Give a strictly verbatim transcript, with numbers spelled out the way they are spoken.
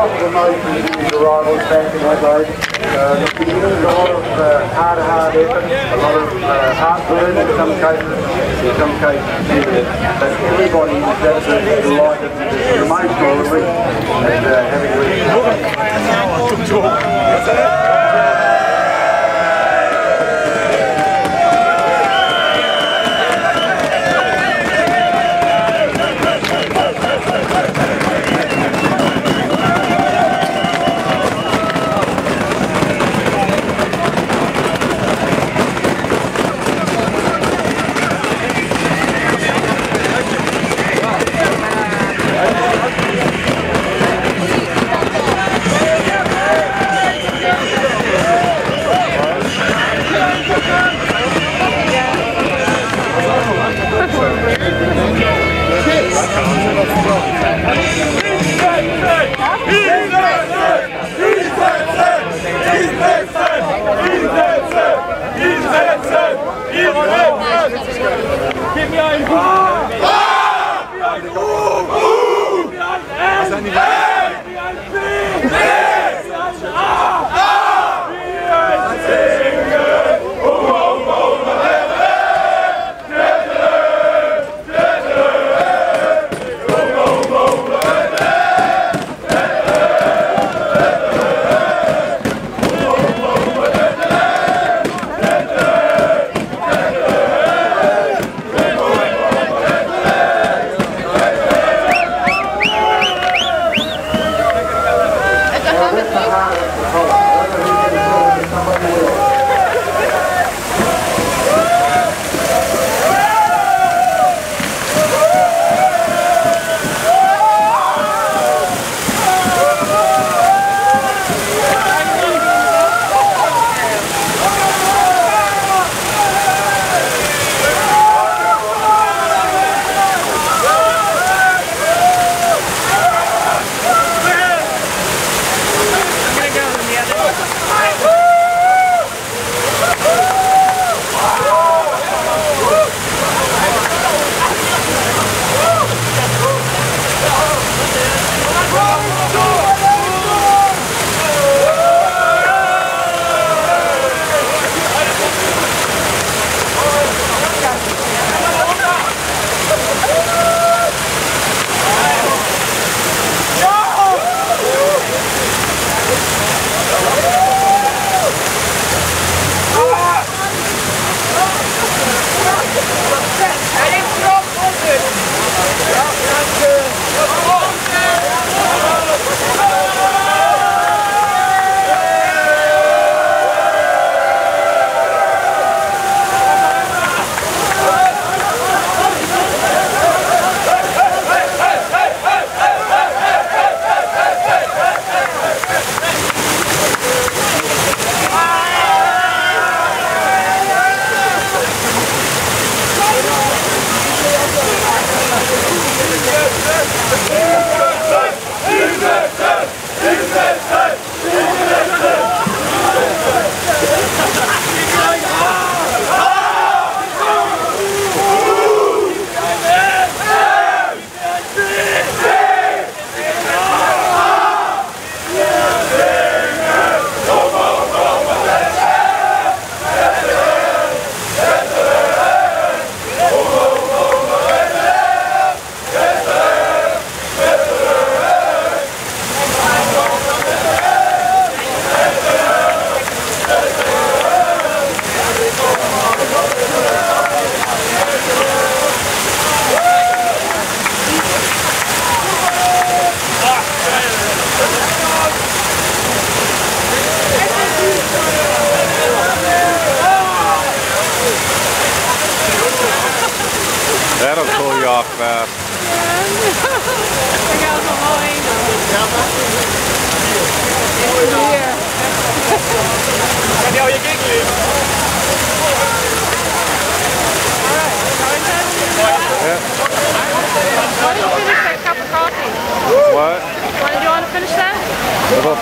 off the most recent arrivals back in Adelaide. Uh, the beginning, a lot of uh, hard, hard effort, a lot of uh, heartburn in some cases, in some cases tears. But everybody is absolutely delighted with this emotional relief and uh, having reached That'll cool you off fast. I got the whole Kan jou je gik Yeah. Why don't you finish that cup of coffee? What? Why, do you want to finish that?